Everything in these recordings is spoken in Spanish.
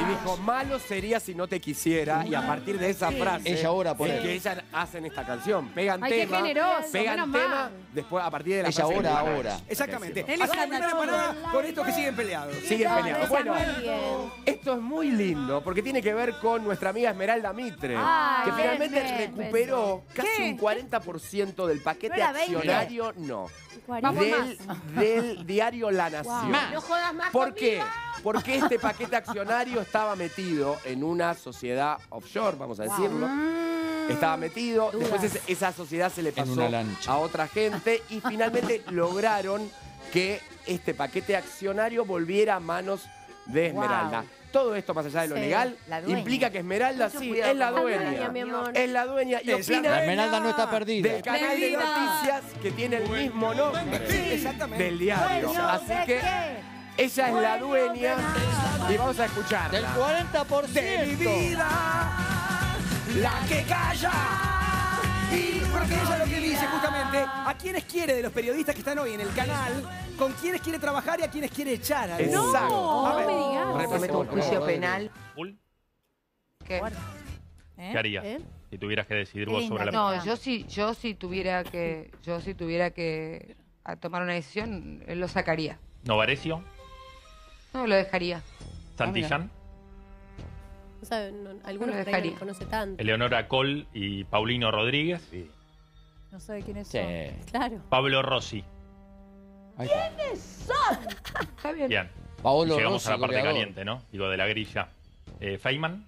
Y dijo, malo sería si no te quisiera. Y a partir de esa frase, ella ora por es él. que ellas hacen esta canción. Pegan Ay, qué tema, generoso, pegan menos tema, mal. después a partir de la Ella frase ora del ahora. Exactamente. Él Hacen es la primera Nacho. parada con estos que siguen peleados. Siguen peleando. Bueno, Muy bien. esto es muy lindo porque tiene que ver con nuestra amiga Esmeralda Mitre, Ay, que finalmente bien, recuperó casi ¿Qué? un 40% del paquete ¿No era 20? accionario, no, Vamos del diario La Nación. No jodas más ¿Por qué? conmigo. Porque este paquete accionario estaba metido en una sociedad offshore, vamos a decirlo. Estaba metido, después esa sociedad se le En pasó una lancha. a otra gente y finalmente lograron que este paquete accionario volviera a manos de Esmeralda. Wow. Todo esto, más allá de lo Sí, legal, la dueña. implica que Esmeralda Mucho sí, cuidado es la con la dueña. dueña, mi amor. Es la dueña y Es la opina La Esmeralda no está perdida. del canal de noticias que tiene el mismo nombre Exactamente. del diario. Dueño Así de que qué? ella es la dueña y vamos a Del escucharla. 40%. De mi vida, la que calla. Y porque ella lo que dice justamente, a quienes quiere de los periodistas que están hoy en el canal, con quienes quiere trabajar y a quienes quiere echar. A Exacto. No, A no ver, me digas. repasemos, un juicio por favor. penal. ¿Qué ¿Eh? harías ¿Eh? si tuvieras que decidir Qué vos linda sobre la que mesa? No, yo si tuviera que tomar una decisión, lo sacaría. Novarecio, No, lo dejaría. Santillán, O sea, algunos No lo por ahí no dejaría. los conoce tanto. Eleonora Col y Paulino Rodríguez, No sé de quiénes Sí. son. Claro. Pablo Rossi. Ahí está. Está bien. Bien. Paolo Y llegamos Rossi, a la parte goleador. caliente, ¿no? Digo, de la grilla. Feynman,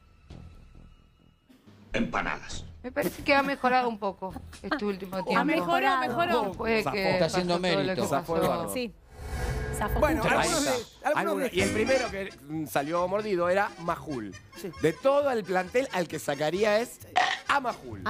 Me parece que ha mejorado un poco este último tiempo. Mejoró. Puede Zafó. que Está haciendo pasó todo lo mérito. que Zafó pasó. Eduardo. Sí. Zafó Bueno, mucho. Ahí algunos está. de- algunos de- Y el primero que salió mordido era Majul. De todo el plantel al que sacaría es a Majul.